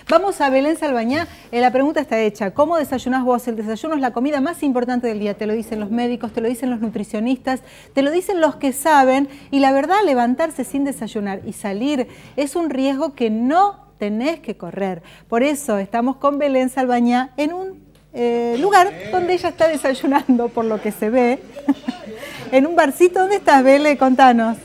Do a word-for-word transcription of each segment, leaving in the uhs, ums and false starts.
Vamos a Belén Salvañá. Eh, la pregunta está hecha. ¿Cómo desayunás vos? El desayuno es la comida más importante del día. Te lo dicen los médicos, te lo dicen los nutricionistas, te lo dicen los que saben. Y la verdad, levantarse sin desayunar y salir es un riesgo que no tenés que correr. Por eso estamos con Belén Salvañá en un eh, lugar donde ella está desayunando, por lo que se ve. En un barcito. ¿Dónde estás, Belén? Contanos.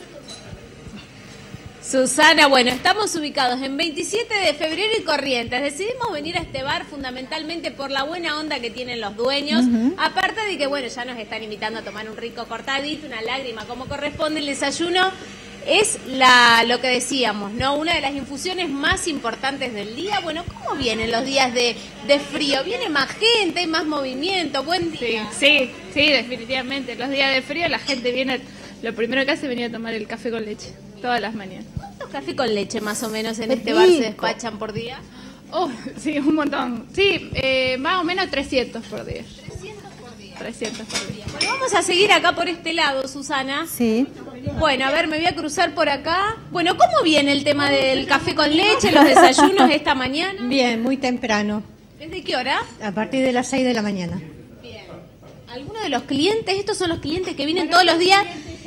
Susana, bueno, estamos ubicados en veintisiete de febrero y Corrientes. Decidimos venir a este bar fundamentalmente por la buena onda que tienen los dueños. Uh-huh. Aparte de que, bueno, ya nos están invitando a tomar un rico cortadito, una lágrima, como corresponde el desayuno. Es la, lo que decíamos, ¿no? Una de las infusiones más importantes del día. Bueno, ¿cómo vienen los días de, de frío? ¿Viene más gente, hay más movimiento? Buen día. Sí, sí, sí, definitivamente. Los días de frío la gente viene, lo primero que hace es venir a tomar el café con leche, todas las mañanas. ¿Cuántos café con leche más o menos en este bar se despachan por día? Oh, sí, un montón. Sí, eh, más o menos trescientos por día. trescientos por día. trescientos por día. Bueno, vamos a seguir acá por este lado, Susana. Sí. Bueno, a ver, me voy a cruzar por acá. Bueno, ¿cómo viene el tema del café con leche, los desayunos esta mañana? Bien, muy temprano. ¿Desde qué hora? A partir de las seis de la mañana. Bien. ¿Alguno de los clientes? Estos son los clientes que vienen todos los días.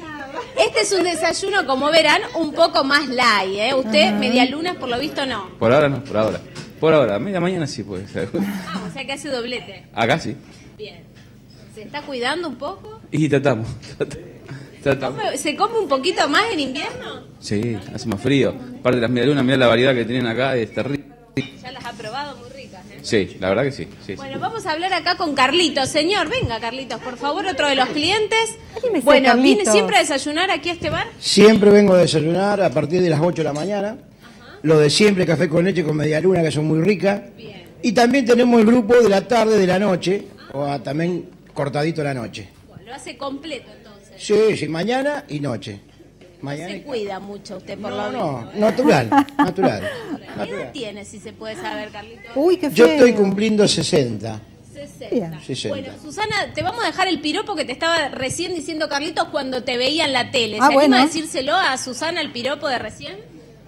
Este es un desayuno, como verán, un poco más light, ¿eh? Usted, uh-huh. media luna, por lo visto, no. Por ahora no, por ahora. Por ahora, media mañana sí puede ser. Ah, o sea que hace doblete. Acá sí. Bien. ¿Se está cuidando un poco? Y tratamos. tratamos. ¿Se come, ¿Se come un poquito más en invierno? Sí, hace más frío. Aparte de las medialunas, mirá la variedad que tienen acá, es terrible. Ya las ha probado, muy ricas, ¿eh? Sí, la verdad que sí. sí bueno, sí. vamos a hablar acá con Carlitos. Señor, venga, Carlitos, por favor, otro de los clientes. Dímese, bueno, Carlitos. ¿viene siempre a desayunar aquí a este bar? Siempre vengo a desayunar a partir de las ocho de la mañana. Ajá. Lo de siempre, café con leche con media luna, que son muy ricas. Bien. Y también tenemos el grupo de la tarde, de la noche, o a, también cortadito la noche. Bueno, lo hace completo entonces. Sí, sí, mañana y noche. Mañana se y... cuida mucho usted por no, lo menos. No, natural, natural. ¿Qué natural. edad tiene, si se puede saber, Carlitos? Uy, qué feo. Yo estoy cumpliendo sesenta. sesenta. sesenta. Bueno, Susana, te vamos a dejar el piropo que te estaba recién diciendo Carlitos cuando te veía en la tele. Ah, ¿Se bueno. anima a decírselo a Susana el piropo de recién?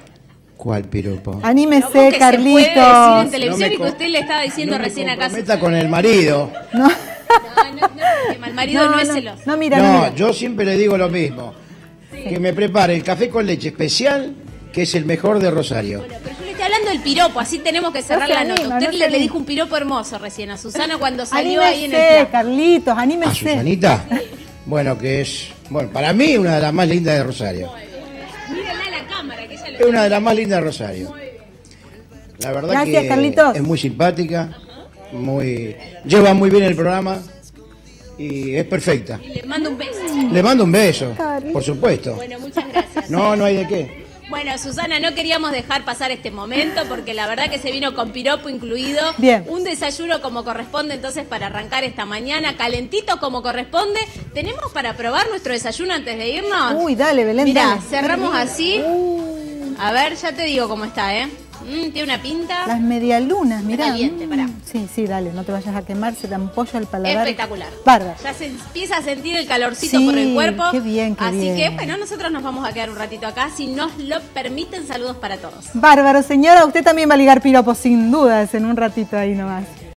¿Cuál piropo? Anímese, ¿Cómo que Carlitos. se puede decir en televisión No y que usted le estaba diciendo no recién acá a Meta Susana? con el marido. No, No, no, no, no, el marido no, no, es no, celoso. no, mira, no, No, mira. yo siempre le digo lo mismo. Sí. Que me prepare el café con leche especial, que es el mejor de Rosario. Bueno, pero yo le estoy hablando del piropo, así tenemos que cerrar No se la anima, nota. Usted no se le, le anima. dijo un piropo hermoso recién a Susana cuando salió ahí en el Anímese, plan. Carlitos, ¿A anímese. Susanita? Bueno, que es, bueno, para mí una de las más lindas de Rosario. Mírenla a la cámara, que ella lo Es una de las más lindas de Rosario. La verdad Gracias, que Carlitos. es muy simpática, muy lleva muy bien el programa y es perfecta. Y le mando un beso. Le mando un beso, Cari. por supuesto. Bueno, muchas gracias. No, no hay de qué. Bueno, Susana, no queríamos dejar pasar este momento porque la verdad que se vino con piropo incluido. Bien. Un desayuno como corresponde entonces para arrancar esta mañana, calentito como corresponde. ¿Tenemos para probar nuestro desayuno antes de irnos? Uy, dale, Belén, Mirá, dale. cerramos así. Uh, A ver, ya te digo cómo está, ¿eh? Mm, tiene una pinta las medialunas, mirá. caliente, Mm, pará. Sí, sí, dale, no te vayas a quemar, se te ampolla el paladar. espectacular. Bárbaro. Ya se empieza a sentir el calorcito Sí, por el cuerpo. qué bien, qué Así bien. que, bueno, nosotros nos vamos a quedar un ratito acá. Si nos lo permiten, saludos para todos. Bárbaro, señora, usted también va a ligar piropos sin dudas en un ratito ahí nomás.